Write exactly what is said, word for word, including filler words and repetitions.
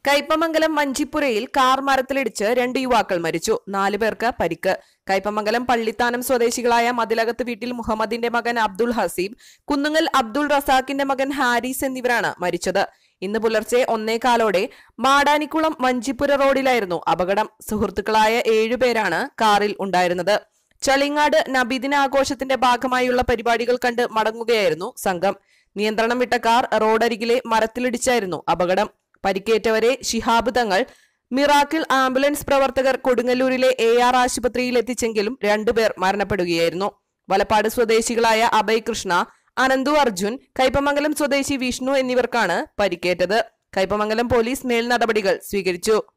Kaipamangalam വഞ്ചിപ്പുരയിൽ car മരത്തിലിടിച്ച് രണ്ട് യുവാക്കൾ മരിച്ചു. നാലു പേർക്ക് പരിക്ക്. കയ്പമംഗലം പള്ളിത്താനം സ്വദേശികളായ മതിലകത്ത് വീട്ടിൽ മുഹമ്മദിന്റെ മകൻ അബ്ദുൾ ഹസീബ്, കുന്നുങ്ങൽ അബ്ദുൾ റസാഖിന്റെ മകൻ ഹാരിസ് എന്നിവരാണ് മരിച്ചത്. ഇന്ന് പുലർച്ചെ ഒന്നേകാലോടെ മാടാനിക്കുളം വഞ്ചിപ്പുര റോഡിലായിരുന്നു അപകടം. സുഹൃത്തുക്കളായ ഏഴുപേരാണ് കാറിൽ ഉണ്ടായിരുന്നത്. ചളിങ്ങാട് നബിദിനാഘോഷത്തിന്റെ ഭാഗമായുള്ള പരിപാടികൾ കണ്ട് മടങ്ങുകയായിരുന്നു സംഘം. നിയന്ത്രണം വിട്ട കാർ റോഡരികിലെ മരത്തിലിടിച്ചായിരുന്നു അപകടം. പരിക്കേറ്റവരെ ശിഹാബ് തങ്ങൾ, മിറാക്കിൾ ആംബുലൻസ് പ്രവർത്തകർ കൊടുങ്ങല്ലൂരിലെ എ ആർ ആശുപത്രിയിൽ എത്തിച്ചെങ്കിലും രണ്ടുപേർ മരണപ്പെടുകയായിരുന്നു. വലപ്പാട് സ്വദേശികളായ അഭയ് കൃഷ്ണ, അനന്തു അർജുൻ, കയ്പമംഗലം സ്വദേശി വിഷ്ണു എന്നിവർക്കാണ് പരിക്കേറ്റത്. കയ്പമംഗലം പോലീസ് മേൽനടപടികൾ സ്വീകരിച്ചു.